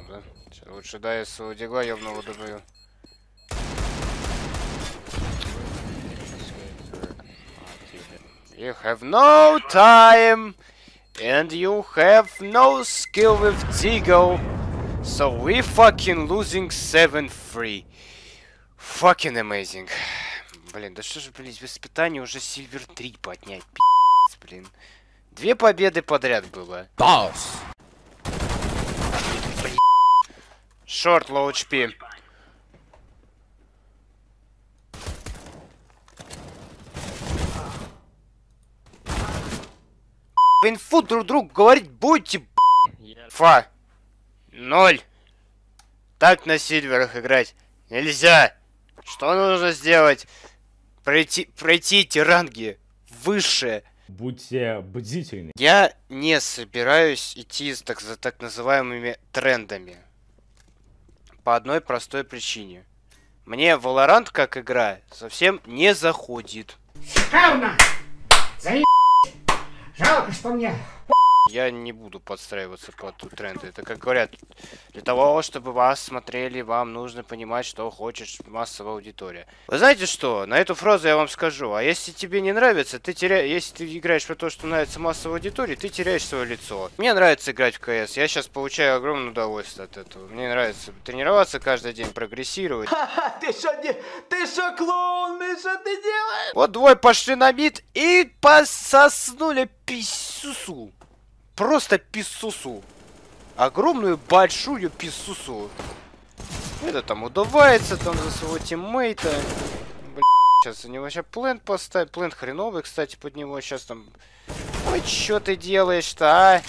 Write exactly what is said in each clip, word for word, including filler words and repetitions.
да? Лучше дай своего дигла ёбного добью. You have no time and you have no skill with Deagle, so we fucking losing seven three. Fucking amazing. Блин, да что же, блин, в испытании уже Silver три поднять, пи***ц, блин. Две победы подряд было. Boss. Short, low эйч пи. Вы инфу друг другу говорить будете, Фа. Ноль. Так на сильверах играть нельзя. Что нужно сделать? Пройти, пройти эти ранги выше. Будьте бдительны. Я не собираюсь идти с так, за так называемыми трендами. По одной простой причине. Мне Valorant как игра совсем не заходит. Шикарно! Заеб... Жалко, что мне... Я не буду подстраиваться под тренды. Это, как говорят, для того, чтобы вас смотрели, вам нужно понимать, что хочет массовая аудитория. Вы знаете что? На эту фразу я вам скажу. А если тебе не нравится, ты теряешь... Если ты играешь про то, что нравится массовой аудитории, ты теряешь свое лицо. Мне нравится играть в КС. Я сейчас получаю огромное удовольствие от этого. Мне нравится тренироваться каждый день, прогрессировать. Ты что, не... ты что, клоун? Ты что ты делаешь? Вот двое пошли на мид и пососнули писюсу. Просто писсусу. Огромную большую писсусу. Это там удувается там за своего тиммейта. Блин, сейчас за него сейчас плент поставить. Плент хреновый, кстати, под него сейчас там. Ой, что ты делаешь-то, а?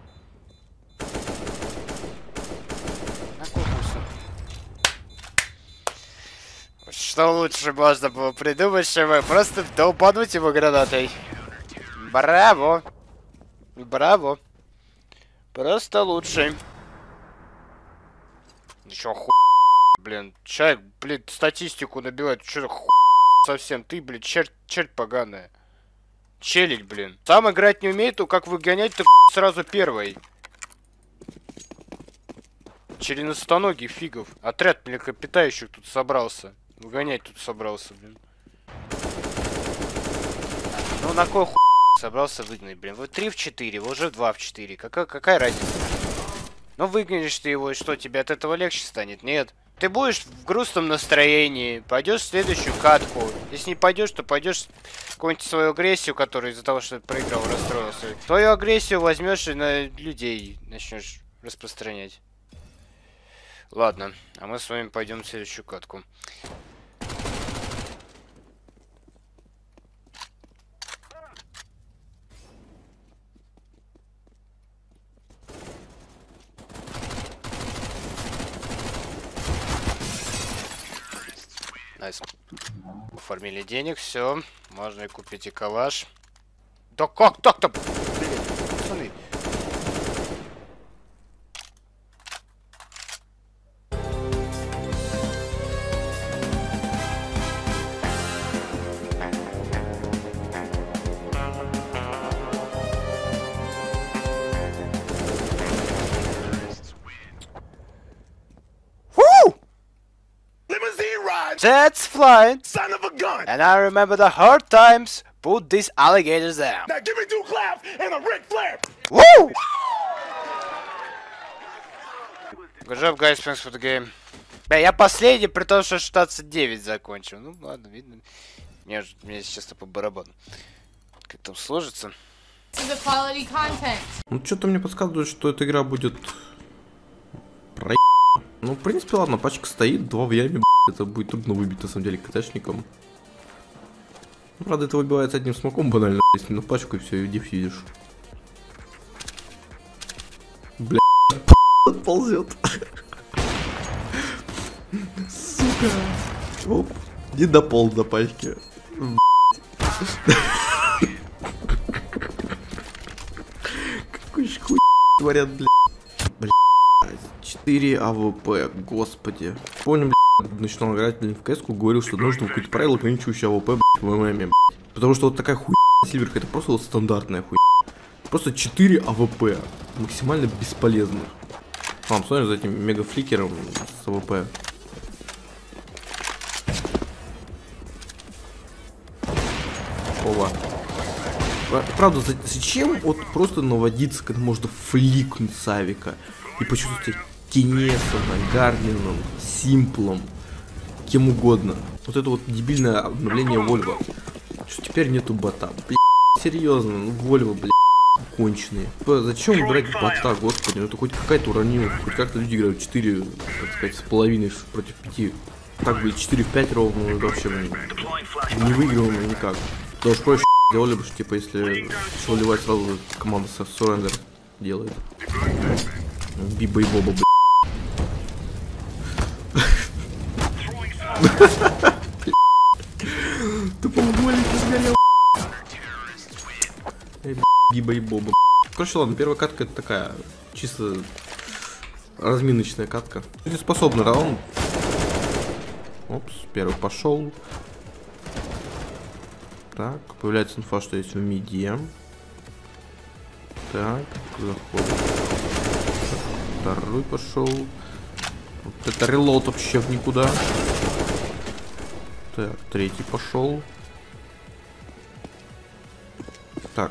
Что лучше можно было придумать, чтобы просто долбануть его гранатой. Браво. Браво. Просто лучше. Чё хуй, блин. Человек, блин, статистику набивает. Чё хуй совсем. Ты, блин, черт, черт поганая. Челить, блин. Сам играть не умеет, то как выгонять, то сразу первый. Членистоногий фигов. Отряд млекопитающих тут собрался. Выгонять тут собрался, блин. Ну на кой хуй собрался выгнать, блин. Вы три в четыре, вы уже два в четыре. Какая, какая разница? Ну выгонишь ты его, и что, тебе от этого легче станет? Нет. Ты будешь в грустном настроении, пойдешь в следующую катку. Если не пойдешь, то пойдешь какую-нибудь свою агрессию, которую из-за того, что ты проиграл, расстроился. Твою агрессию возьмешь и на людей начнешь распространять. Ладно, а мы с вами пойдем в следующую катку. Найс. Оформили денег, все. Можно и купить и калаш. Да как так-то? Блин, пацаны. Jets flying, Son of a gun! and I remember the hard times. Put these alligators down. Now give me two claps and a Ric Flair! Woo! Good job, guys. Thanks for the game. Бля, я последний, при том, что шестнадцать девять закончил. Ну ладно, видно. Мне, мне честно по барабану. Как там сложится? Ну что-то мне подсказывает, что эта игра будет про. Ну, в принципе, ладно, пачка стоит, два в яме, это будет трудно выбить, на самом деле, КТшником. Ну, правда, это выбивается одним смоком банально, если на пачку и все, и дефьюзишь. Бля, ползет. Сука. Оп, не дополз до пачки. Какой ж хуй творят, бля. четыре АВП, господи. Помню, блядь, начинал играть блин, в КС-ку, говорил, что нужно какое-то правило, ограничивающее АВП, блядь, в ММ, блядь. Потому что вот такая хуйня Сильверка, это просто вот стандартная хуйня. Просто четыре АВП, максимально бесполезных. Слам, смотри за этим мегафликером с АВП. Ова. Правда, зачем вот просто наводиться, когда можно фликнуть с авика и почувствовать себя Кинесом, Гармином, Симплом, кем угодно. Вот это вот дебильное обновление Вольво. Что теперь нету бота. Блин, серьезно, ну Вольво, блин, конченые. Зачем убирать бота, господи, ну это хоть какая-то уронилка, хоть как-то люди играют четыре, так сказать, с половиной против пяти. Так, блин, четыре в пять ровно, это вообще, блин, не выигрываем никак. Потому что проще делали бы, что, типа, если выливать сразу команда со Surrender делает. Биба и Боба, блин. Тупоугольник сгорел. Биба и Боба. Короче, ладно, первая катка это такая чисто разминочная катка. Способный раунд. Опс, первый пошел. Так, появляется инфа, что есть в миде. Так, заходит. Второй пошел. Вот это релот вообще в никуда. Так, третий пошел. Так.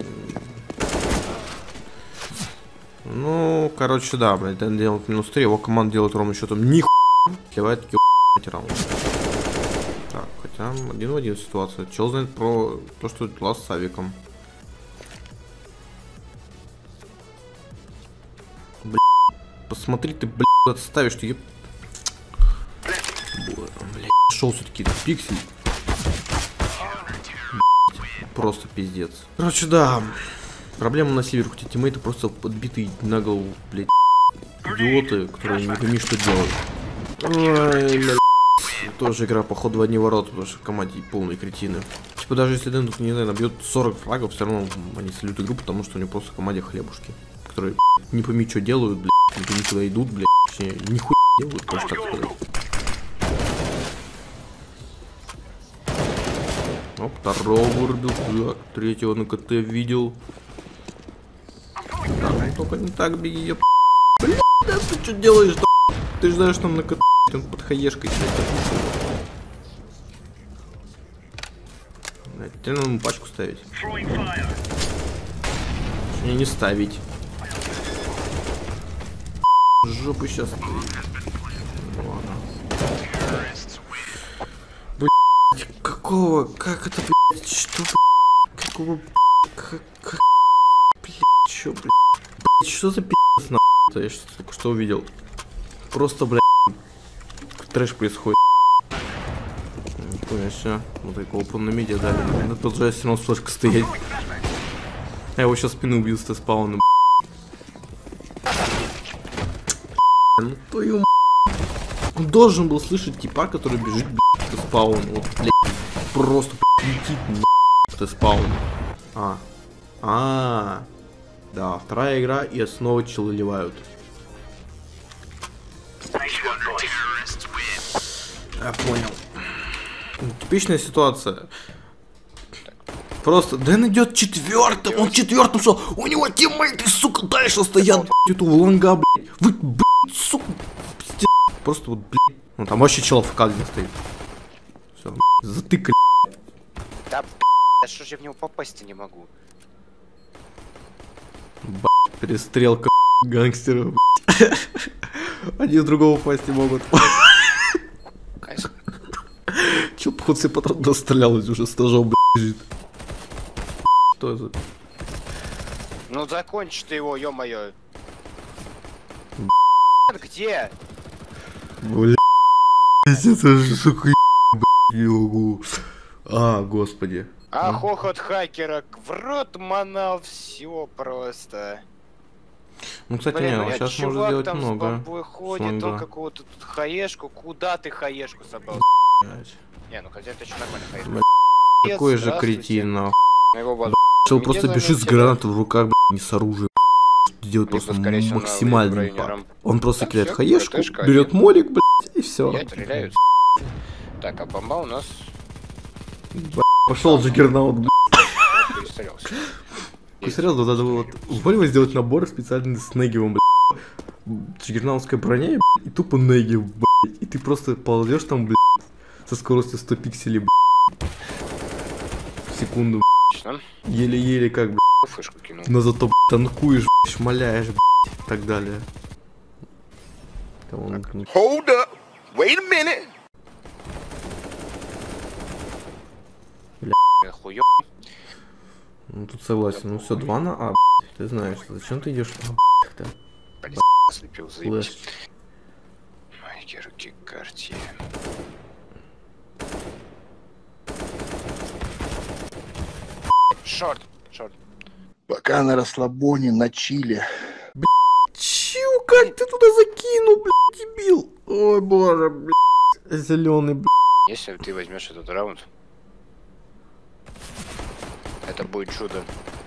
Ну, короче, да, блядь, он делает минус три, его команда делает ровно счетом нихуя. Сливает такие раунд. Так, хотя один в один ситуация. Чел знает про то, что дела с авиком. Блядь, посмотри ты, блядь, куда ты ставишь, ты еб... Блядь, шел все-таки пиксель. Блядь, просто пиздец. Короче, да. Проблема на севере, хотя тиммейты просто подбитые на голову, блядь, идиоты, которые не пойми, что делают. Ой, блядь. Тоже игра, походу, в одни ворота, потому что в команде полные кретины. Типа, даже если Дэн тут, не знаю, набьет сорок фрагов, все равно они солют игру, потому что у него просто в команде хлебушки, которые, блядь, не пойми, что делают, блядь, не пойми, куда идут, блядь, точнее, нихуя делают, просто так сказать. Оп, второго вырубил, так, третьего на КТ видел. Так, ну только не так беги, еб... Блядь, да ты что делаешь, да? Ты же знаешь, там на КТ, он под хаешкой сидит. Блядь, тебе надо ему пачку ставить. Не, не ставить. Жопу сейчас. Ладно. Блядь, какого, как это, блядь, что, блядь, какого, как, как, блядь, чё, блядь, блядь, что за пиздец, нахуй, я сейчас только что увидел. Просто, блядь, трэш происходит. Нихуя себе, вот такого опен на медиа дали. Надо продолжать все равно с флешкой стоять. Я его сейчас спину убил с Т-спауном. Ну твою м***. Он должен был слышать типа, который бежит, блядь, к Т-спауну. Вот, блядь, просто летит на Т-спаун. А. А. Да, вторая игра, и снова челы ливают. Я понял. Типичная ситуация. Просто Дэн идет четвертым, он четвертым шел. У него тиммейты, сука, дальше стоят, блядь, у лонга, блядь. Вы, блядь, сука, пиздец. Просто вот, блядь. Ну там вообще чел в кадре стоит. Все, блядь, затыкали. Да, да что ж я в него попасть-то не могу. Блядь, перестрелка гангстеров, блядь. Они с другого попасть не могут. Че, походу, себе потом дострелялась уже с ножом, блядь, лежит. Что это? Ну закончи ты его, ё-моё. Где? Блядь, это же, сука, блядь, не могу. А, господи. А хохот хакера, в рот манал, все просто. Ну, кстати, Блин, не, ну он я сейчас чувак может делать там много. с бомбой ходит, он какого-то тут хаешку. Куда ты хаешку собрал? Блядь. Не, ну хотя это еще нормально хаешку. Блядь, какой же кретин, нахуй. Чел просто бежит с гранатой в руках, блядь, не с оружием. Делает просто максимальный импакт. Он просто кидает хаешку, берет молик, блядь, и все. Стреляют. Так, а бомба у нас... Пошел Джиггернаут, блядь. Перестрелялся. Серьезно, надо было вот Вольво сделать набор специальный с Негивом, блядь. джиггернаутской броне, блядь, и тупо неги, блядь. И ты просто ползешь там, блядь, со скоростью сто пикселей, блядь, в секунду, блядь. Еле-еле как, блядь. Фышку кинул. Но зато, блядь, танкуешь, блядь, шмаляешь, блядь, и так далее. Кого он... Hold up. Wait a minute. Хуё. Ну тут согласен, ну все, два на А, блядь. Ты знаешь, зачем ты идешь А, блядь, Блин, слепил, Флэш. заебись. Майки, руки, карте. Шорт, шорт. Пока на расслабоне, на чиле. Чё, как ты туда закинул, блядь, дебил? Ой, боже, блядь, зеленый, блядь. Если ты возьмешь этот раунд, это будет чудо.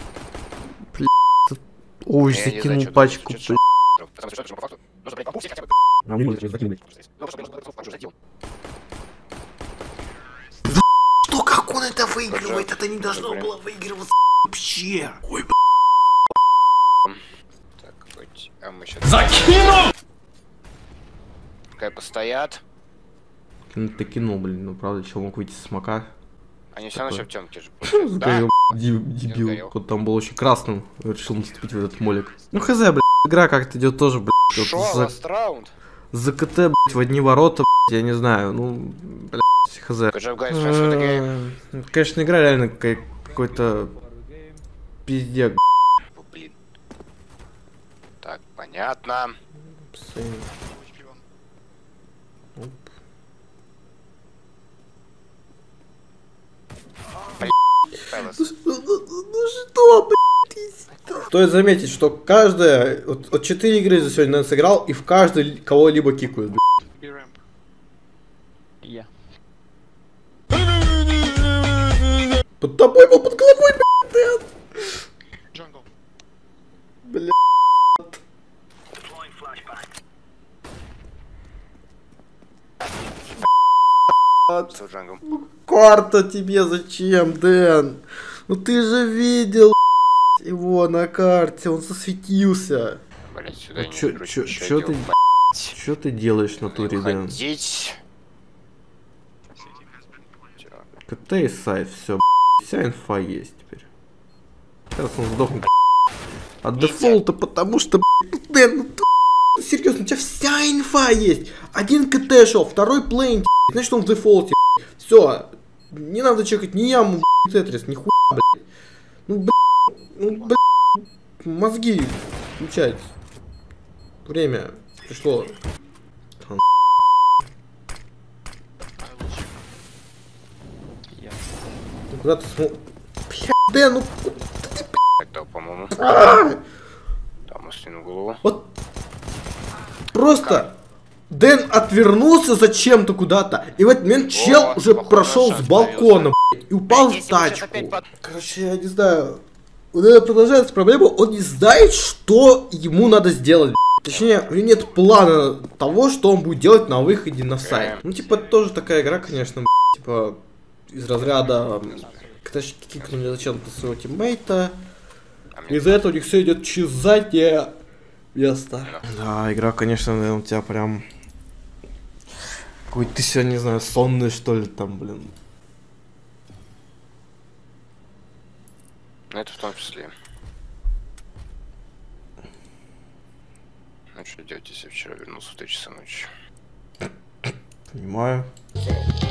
Ой, Я не знаю, закинул чё пачку, тут, блядь. Потому что, по факту, нужно, блядь, попустить хотя бы. А мне можно закинуть. Ну, чтобы я уже задел. Что, как он это выигрывает? Это не должно было выигрываться вообще. Ой, Так, хоть, а мы сейчас... Закинул! Пускай постоят. блядь. Ты кинул, блин, ну правда, чел мог выйти с смока. Они все равно Такое. все в темке же. получается. Да? Сгорел, ди- дебил. сгорел. Вот там был очень красным, решил наступить в этот молик. Ну хз, блядь, игра как-то идет тоже, блядь. вот Шо, за, ласт раунд? за КТ, блядь, в одни ворота, блядь, я не знаю, ну, блядь, хз. Good job, guys. Thanks for the game. Э, Конечно, игра реально какая- какой-то пиздец. О, блин. Так, понятно. Пэлас. Ну что, блядь? Стоит заметить, что каждая, вот, вот четыре игры за сегодня наверное, сыграл, и в каждой кого-либо кикают, блядь. Я. Под тобой был, под головой, блядь, Дэн. Блядь. С джангом. Карта тебе зачем, Дэн? Ну ты же видел блядь, его на карте, он засветился. Блять, сюда Ну, не чё- короче, чё- чё чё я ты- делал, Что ты делаешь в натуре, блядь? Дэн? Ходить. Чё? КТ и сайт, все, вся инфа есть теперь. Сейчас он сдохнет. От дефолта, потому что, блядь, Дэн, ну ты, ну, серьезно, у тебя вся инфа есть. Один КТ шел, второй плейн, значит он в дефолте. Все, не надо чекать ни яму, блядь, тетрис, ни хуя, блядь. Ну, блядь, ну, блядь, мозги включать. Время пришло. Я. Ну, куда ты смотришь? Блядь, Дэн, ну... Так, по-моему. а! Там ослину голову. Вот просто Дэн отвернулся зачем-то куда-то, и в этот момент чел О, уже похоже, прошел шанс с балкона, блядь, и упал в тачку. Короче, я не знаю. У Дэна продолжается проблема, он не знает, что ему надо сделать. Блядь. Точнее, у него нет плана того, что он будет делать на выходе на сайт. Ну, типа, это тоже такая игра, конечно, блядь, типа, из разряда... Когда кикнули зачем-то своего тиммейта. Из-за этого у них все идет через заднее место. Да, игра, конечно, наверное, у тебя прям... Какой ты сегодня, не знаю, сонный, что ли, там, блин. Ну, это в том числе. Ну, что делать, если я вчера вернулся в три часа ночи? Понимаю.